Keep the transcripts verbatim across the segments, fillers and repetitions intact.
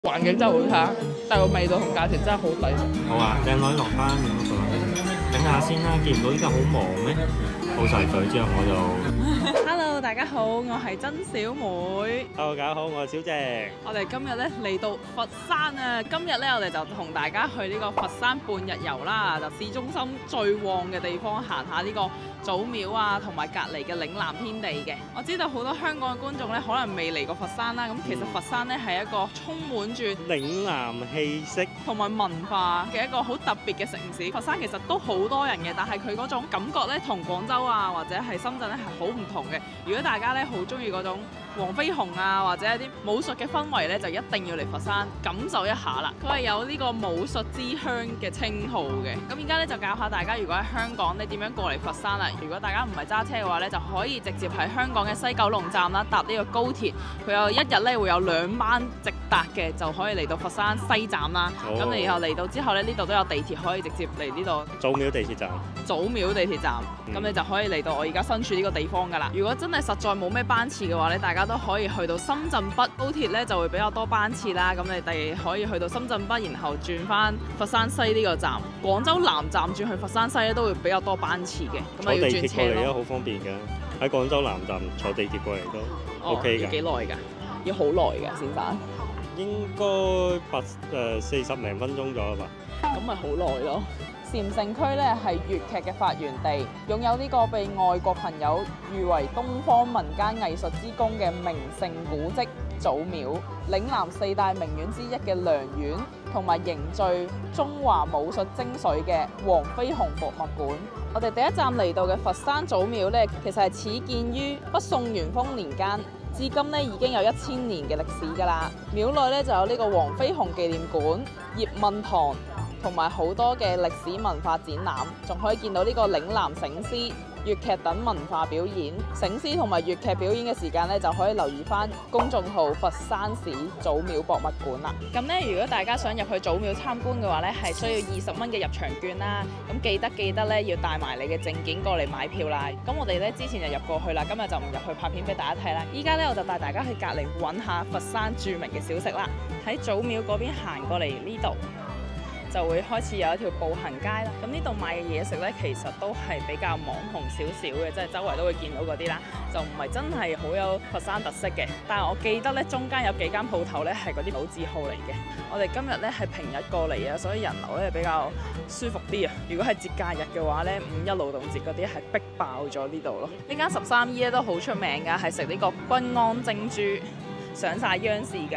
環境真係好差，但係個味道同價錢真係好抵食。 好啊，靚女落班咁嗰度，等下先啦。見唔到依家好忙咩？報晒隊之後我就 Hello， 大家好，我係曾小妹。 Hello， 大家好，我係小謝。 我哋今日咧嚟到佛山啊！今日咧我哋就同大家去呢個佛山半日遊啦，就市中心最旺嘅地方行下呢個祖廟啊，同埋隔離嘅嶺南天地嘅。我知道好多香港嘅觀眾咧可能未嚟過佛山啦，咁其實佛山咧係一個充滿住嶺南氣息同埋文化嘅一個好特別嘅城市。佛山其實都好多人嘅，但係佢嗰種感覺咧同廣州啊或者係深圳咧係好唔同嘅。如果大家咧好中意嗰種黃飛鴻啊或者一啲武術嘅氛圍咧，就一定要嚟佛山感受一下啦。佢係有呢個武術之鄉嘅稱號嘅。咁而家咧就教下大家，如果喺香港你點樣過嚟佛山啦。如果大家唔係揸車嘅話咧，就可以直接喺香港嘅西九龍站啦，搭呢個高鐵。佢有一日咧會有兩班直達嘅，就可以嚟到佛山西站啦。咁、oh. 然後嚟到之後咧，呢度都有地鐵可以直接嚟呢度祖廟地鐵站。 祖廟地鐵站，咁、嗯、你就可以嚟到我而家身處呢個地方㗎啦。如果真係實在冇咩班次嘅話咧，大家都可以去到深圳北高鐵咧，就會比較多班次啦。咁你哋可以去到深圳北，然後轉翻佛山西呢個站。廣州南站轉去佛山西咧，都會比較多班次嘅。咁啊要轉車咯。 好方便㗎，喺廣州南站坐地鐵過嚟都 OK 㗎。 要幾耐㗎？要好耐㗎，先生。 應該八誒四十零分鐘左右吧。 咁咪好耐咯。禪城區咧係粵劇嘅發源地，擁有呢個被外國朋友譽為東方民間藝術之宮嘅名勝古蹟祖廟，嶺南四大名園之一嘅良園，同埋凝聚中華武術精髓嘅黃飛鴻博物館。我哋第一站嚟到嘅佛山祖廟咧，其實係始建於北宋元豐年間，至今咧已經有一千年嘅歷史㗎啦。廟內咧就有呢個黃飛鴻紀念館、葉問堂，同埋好多嘅歷史文化展覽，仲可以見到呢個嶺南醒獅、粵劇等文化表演。醒獅同埋粵劇表演嘅時間咧，就可以留意翻公眾號佛山市祖廟博物館啦。咁咧，如果大家想入去祖廟參觀嘅話咧，係需要二十蚊嘅入場券啦。咁記得記得咧，要帶埋你嘅證件過嚟買票啦。咁我哋咧之前就入過去啦，今日就唔入去拍片俾大家睇啦。依家咧我就帶大家去隔離揾下佛山著名嘅小食啦。喺祖廟嗰邊行過嚟呢度，就會開始有一條步行街啦。咁呢度賣嘅嘢食呢，其實都係比較網紅少少嘅，即係周圍都會見到嗰啲啦，就唔係真係好有佛山特色嘅。但係我記得呢，中間有幾間鋪頭呢係嗰啲老字號嚟嘅。我哋今日呢係平日過嚟啊，所以人流呢比較舒服啲啊。如果係節假日嘅話呢，五一勞動節嗰啲係逼爆咗呢度咯。呢間十三姨咧都好出名㗎，係食呢個均安蒸豬，上晒央視㗎。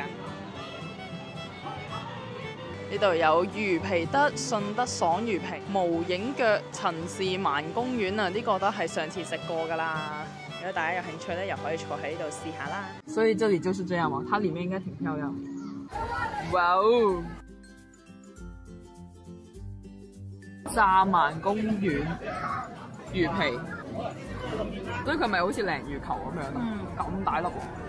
呢度有魚皮德、順德爽魚皮、無影腳、陳氏萬公園啊！呢、這個都係上次食過噶啦。如果大家有興趣咧，又可以坐喺呢度試下啦。所以這裡就是這樣嘛，它裡面應該挺漂亮。哇哦！炸萬公園魚皮，所以佢咪好似鯪魚球咁樣咯，咁、嗯、大粒。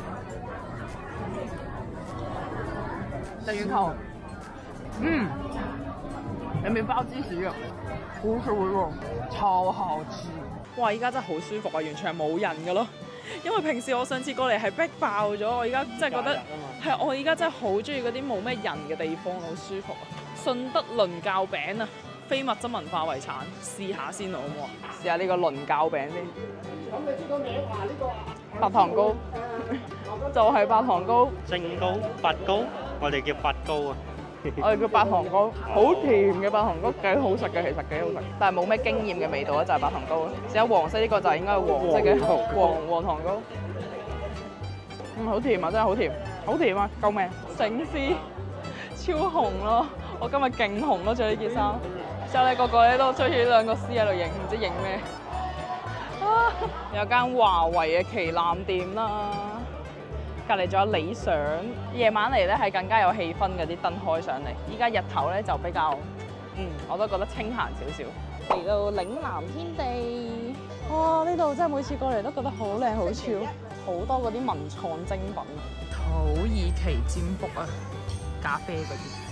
鯪魚球。嗯，有麵包芝士啊，好脆喎，超好吃。哇！依家真係好舒服啊，完全係冇人㗎咯。因為平時我上次過嚟係逼爆咗，我而家真係覺得係我而家真係好中意嗰啲冇咩人嘅地方，好舒服啊。順德倫教餅啊，非物質文化遺產，試下先好唔好啊？試下呢個倫教餅先。咁你知個名話呢個白糖糕，就係白糖糕。 正糕、白糕，我哋叫白糕啊。 我哋叫白糖糕，好甜嘅白糖糕，幾好食嘅，其實幾好食，但係冇咩經驗嘅味道咧，就係白糖糕。只有黃色呢個就係應該係黃色嘅黃黃糖糕。嗯，好甜啊，真係好甜，好甜啊，救命！醒獅超紅咯，我今日勁紅咯，着呢件衫。之後咧個個咧都追住呢兩個獅喺度影，唔知影咩。啊，有間華為嘅旗艦店啦。隔離仲有理想，夜晚嚟咧係更加有氣氛嘅，啲燈開上嚟。依家日頭咧就比較，嗯，我都覺得清閒少少。嚟到嶺南天地，哇！呢度真係每次過嚟都覺得好靚好超，好多嗰啲文創精品，土耳其占卜啊，咖啡嗰啲。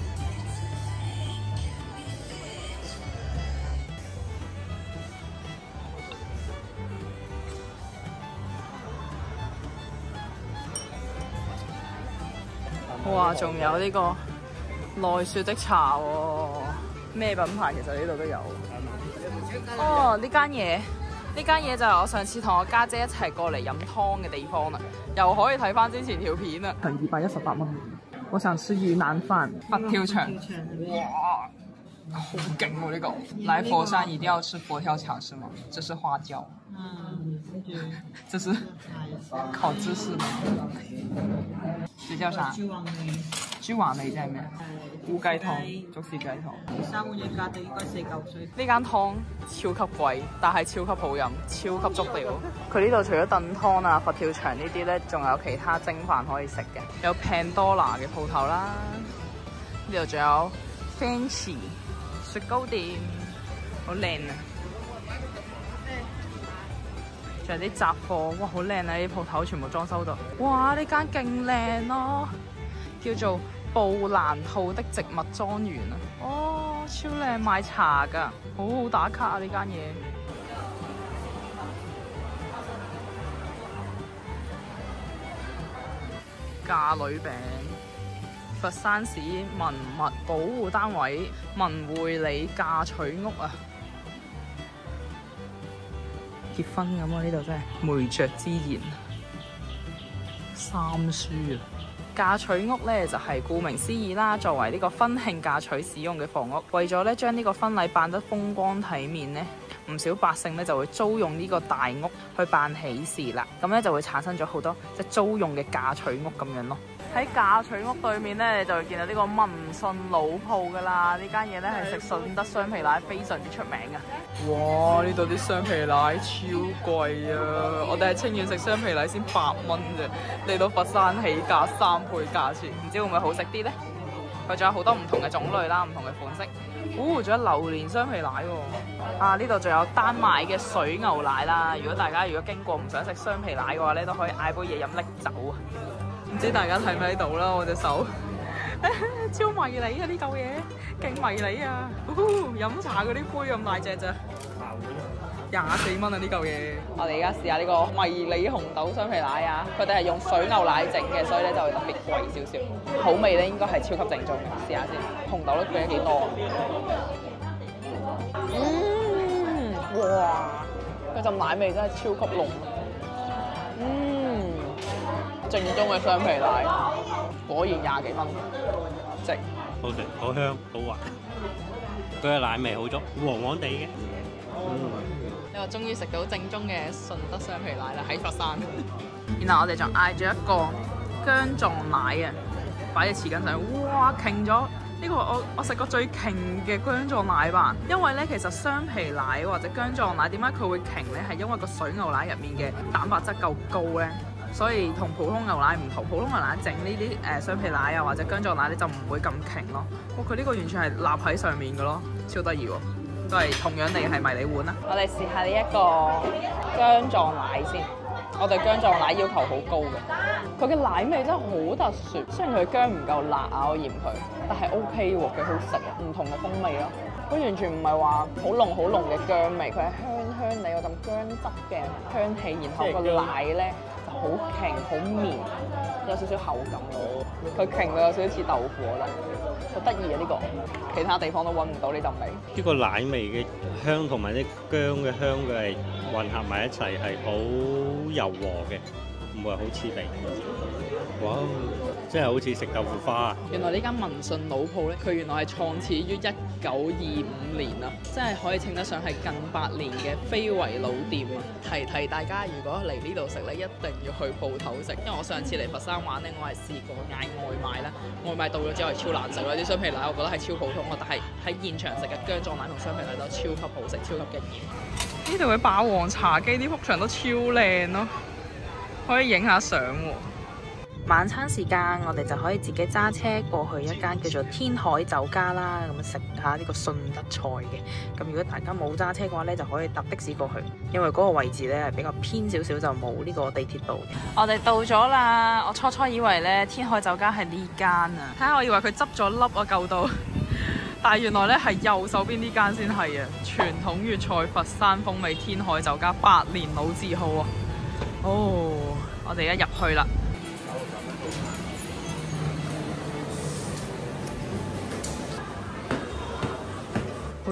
好哇！仲有呢個奈雪的茶喎，咩品牌其實呢度都有。哦，呢間嘢呢間嘢就係我上次同我家姐一齊過嚟飲湯嘅地方啦，又可以睇翻之前條片啦。二百一十八蚊，我想吃魚腩飯，佛跳牆。哇！好勁喎呢個！來佛山一定要吃佛跳牆是嗎？這是花椒。嗯，這是烤芝士嗎？這叫啥？豬橫味。豬橫味即係咩？烏雞湯、竹絲雞湯。三碗嘢價就應該四嚿水。呢間湯超級貴，但係超級好飲，超級足料。佢呢度除咗燉湯啊、佛跳牆呢啲咧，仲有其他蒸飯可以食嘅。有 Pandora 嘅鋪頭啦，呢度仲有 Fancy 雪糕店，好靚啊！仲有啲雜貨，哇，好靚啊！啲鋪頭全部裝修到，哇！呢間勁靚咯，叫做布蘭兔的植物莊園啊！哦，超靚，賣茶㗎，好好打卡啊！呢間嘢。嫁女餅，佛山市文物保護單位文匯里嫁娶屋啊！結婚咁啊！呢度真係媒妁之言，三書啊！嫁娶屋咧就係顧名思義啦，作為呢個婚慶嫁娶使用嘅房屋，為咗咧將呢個婚禮辦得風光體面咧，唔少百姓咧就會租用呢個大屋去辦喜事啦。咁咧就會產生咗好多即係租用嘅嫁娶屋咁樣咯。喺嫁娶屋對面咧，你就會見到呢個民信老鋪噶啦。呢間嘢咧係食順德雙皮奶非常之出名嘅。哇！呢度啲雙皮奶超貴啊！我哋喺清遠食雙皮奶先八蚊啫，嚟到佛山起價三倍價錢，唔知會唔會好食啲咧？佢仲有好多唔同嘅種類啦，唔同嘅款式。哦，仲有榴蓮雙皮奶喎！啊，呢度仲有丹麥嘅水牛奶啦。如果大家如果經過唔想食雙皮奶嘅話咧，都可以嗌杯嘢飲拎走啊！唔知大家睇唔睇到啦？我隻手超迷你啊！呢嚿嘢勁迷你啊！飲、哦、茶嗰啲杯咁大隻咋，廿四蚊啊！呢嚿嘢。我哋而家試下呢個迷你紅豆雙皮奶啊！佢哋係用水牛奶整嘅，所以咧就會特別貴少少。口味咧應該係超級正宗嘅，試下先。紅豆都俾咗幾多？嗯，哇！嗰陣奶味真係超級濃。嗯。正宗嘅雙皮奶，果然廿幾蚊，值。 好食，好香，好滑。佢嘅奶味好足，黃黃地嘅。嗯。 你話終於食到正宗嘅順德雙皮奶啦，喺佛山。然後我哋就嗌咗一個薑撞奶啊，擺喺匙羹上，哇，勁咗！呢個我我食過最勁嘅薑撞奶吧，因為咧其實雙皮奶或者薑撞奶點解佢會勁咧？係因為個水牛奶入面嘅蛋白質夠高咧。所以同普通牛奶唔同，普通牛奶整呢啲誒雙皮奶啊或者薑撞奶咧就唔會咁勁咯。哇！佢呢個完全係立喺上面嘅咯，超得意喎！都係同樣地係迷你碗啦。我哋試下呢一個薑撞奶先。我對薑撞奶要求好高嘅，佢嘅奶味真係好特殊。雖然佢薑唔夠辣啊，我嫌佢，但係 O K 喎，幾好食，唔同嘅風味咯。佢完全唔係話好濃好濃嘅薑味，佢係香香地有陣薑汁嘅香氣，然後個奶咧。好勁，好綿，有少少口感咯。佢勁到有少少似豆腐，我覺得好得意啊！呢個其他地方都揾唔到呢陣味。 呢個奶味嘅香同埋啲薑嘅香，佢係混合埋一齊，係好柔和嘅，唔會好刺鼻。哇！真係好似食豆腐花啊！ 原來呢間民信老鋪咧，佢原來係創始於一九二五年啊，真係可以稱得上係近百年嘅非遺老店啊！提提大家，如果嚟呢度食咧，一定要去鋪頭食，因為我上次嚟佛山玩咧，我係試過嗌外賣啦，外賣到咗之後係超難食啦，啲雙皮奶我覺得係超普通啊，但係喺現場食嘅薑撞奶同雙皮奶都超級好食，超級驚豔。呢度嘅霸王茶姬啲幅牆都超靚咯，可以影下相喎。晚餐時間，我哋就可以自己揸車過去一間叫做天海酒家啦，咁食下呢個順德菜嘅。咁如果大家冇揸車嘅話咧，就可以搭的士過去，因為嗰個位置咧係比較偏少少，就冇呢個地鐵道嘅。我哋到咗啦，我初初以為咧天海酒家係呢間啊，睇下我以為佢執咗粒啊舊到，但係原來咧係右手邊呢間先係啊！傳統粵菜佛山風味天海酒家百年老字號啊！哦，我哋而家入去啦。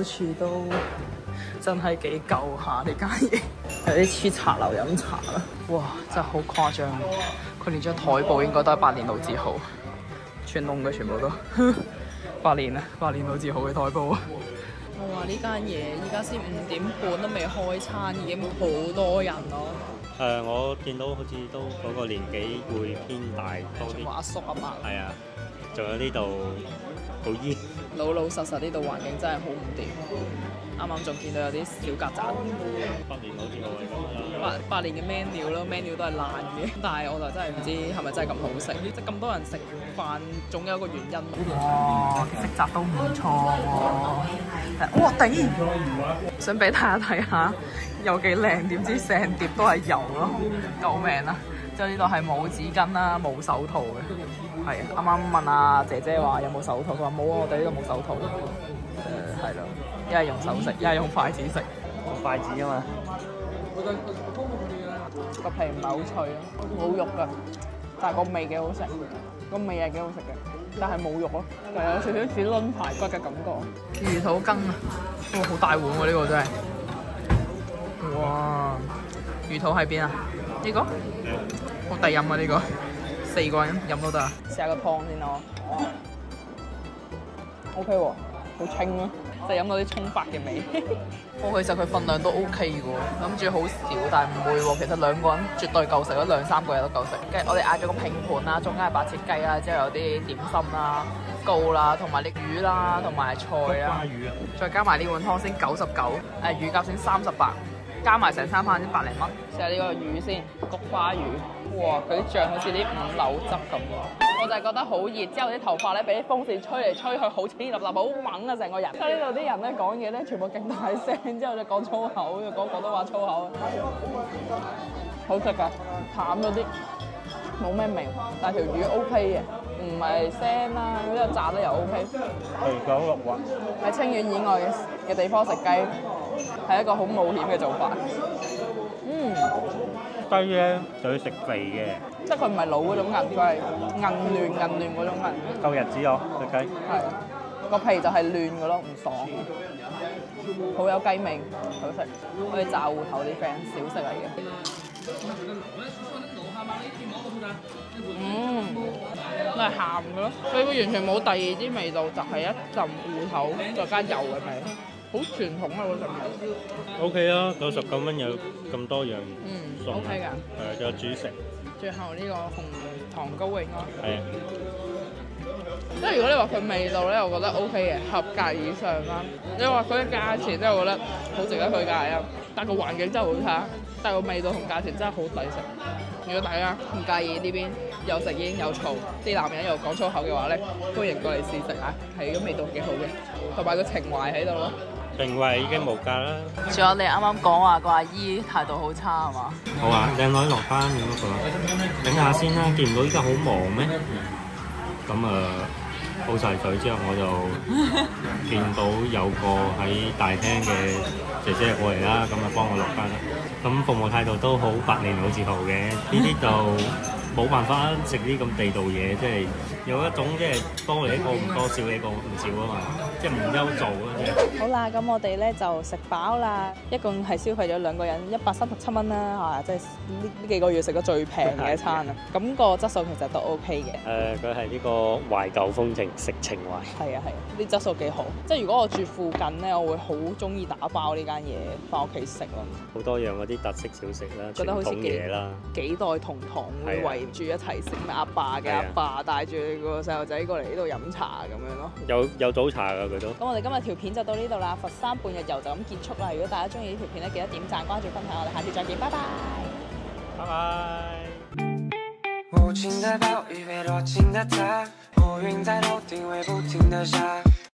好似都真係幾舊下呢間嘢，有啲似茶樓飲茶啦。哇！真係好誇張，佢連張台布應該都係百年老字號，穿窿嘅全部都百年啊！百年老字號嘅台布啊！我話呢間嘢依家先五點半都未開餐，已經好多人咯。 誒、呃，我見到好似都嗰個年紀會偏大多啲。 阿叔阿嫲。係啊，仲有呢度好煙。 老老實實呢度環境真係好唔掂。啱啱仲見到有啲小曱甴。 百年老字號係咁啦。 百百年嘅 menu 咯 ，menu 都係爛嘅，但係我就真係唔知係咪真係咁好食。即係咁多人食飯，總有一個原因。哇，食宅都唔錯喎！哇頂！想俾大家睇下有幾靚，點知成碟都係油咯，救命啦！之後呢度係冇紙巾啦，冇手套嘅。係啱啱問阿姐姐話有冇手套，佢話冇啊，我哋呢度冇手套。誒係咯，一係用手食，一係用筷子食。 筷子啊嘛。 個皮唔係好脆咯，冇肉㗎，但係個味幾好食，個味係幾好食嘅，但係冇肉咯，就有少少似攆排骨嘅感覺。魚肚羹啊，哇，好大碗喎呢個真係，哇！魚肚喺邊啊？呢個？好抵飲啊呢個，四個人飲都得啊。試下個湯先咯。O K 喎，好清咯。就飲到啲葱白嘅味。我其實佢份量都 O K 嘅喎，諗住好少，但係唔會喎。其實兩個人絕對夠食，咗兩三個人都夠食。跟住我哋嗌咗個拼盤啦，中間係白切雞啦，之後有啲點心啦、糕啦，同埋啲魚啦，同埋菜啦。魚啊！再加埋呢碗湯先九十九，誒乳鴿先三十八，加埋成餐飯先百零蚊。試下呢個魚先，菊花魚。哇！佢啲醬好似啲五柳汁咁。我就係覺得好熱，之後啲頭髮咧俾啲風扇吹嚟吹去，好黐立立，好猛啊成個人。所以呢度啲人咧講嘢咧，全部勁大聲，之後就講粗口，又講廣東話粗口。好食㗎，淡咗啲，冇咩味，但係條魚 O K 嘅，唔係腥啦，之後炸得又 O K。係九六雲。喺清遠以外嘅嘅地方食雞，係一個好冒險嘅做法。嗯。 雞咧就要食肥嘅， 即係佢唔係老嗰種韌，佢係韌嫩韌嫩嗰種韌。 夠日子咯，隻雞。 係，個皮就係嫩嘅咯，唔爽，好有雞味，好食。我哋炸芋頭啲 friend 小食嚟嘅。嗯，都係鹹嘅咯，所以佢完全冇第二啲味道，就係一陣芋頭再加油嘅味。好傳統啊！嗰陣味 O K 啊，九十九蚊有咁多樣， 嗯 O K 㗎。 係，仲有主食。 最後呢個紅糖糕應該係啊。 即係如果你話佢味道咧，我覺得 O K 嘅，合格以上啦。你話佢嘅價錢，即係我覺得好值得推介啊。但個環境真係好差，但個味道同價錢真係好抵食。如果大家唔介意呢邊有食煙有嘈，啲男人又講粗口嘅話咧，歡迎過嚟試食啊！係個味道幾好嘅，同埋個情懷喺度咯。 定位已經無價啦。 仲有你啱啱講話個阿姨態度好差係嘛？ 好啊，靚女落班咁嗰個，等下先啦。見唔到依家好忙咩？咁啊，報晒隊之後，我就見到有個喺大廳嘅姐姐過嚟啦，咁啊幫我落班啦。咁服務態度都好百年老字號嘅，呢啲就冇辦法食啲咁地道嘢，即係有一種即係多你一個唔多，少你一個唔少啊嘛，即係唔憂做啊！即係。好啦，咁我哋咧就食飽啦，一共係消費咗兩個人一百三十七蚊啦，啊，即係呢呢幾個月食得最平嘅一餐啊！咁個質素其實都 OK 嘅。誒，佢係呢個懷舊風情，食情懷。係啊係啊，啲質素幾好。即係如果我住附近咧，我會好中意打包呢間嘢翻屋企食咯。好多樣嗰啲特色小食啦，傳統嘢啦，幾代同堂會圍住一齊食，咩阿爸嘅阿爸帶住個細路仔過嚟呢度飲茶咁樣咯。有有早茶㗎佢都。咁我哋今日條片就到呢度啦，佛山半日遊就咁結束啦。如果大家中意呢條片咧，記得點讚、關注、分享，我哋下次再見，拜拜。拜拜。無情的暴雨被多情的他，烏雲在頭頂會不停的下。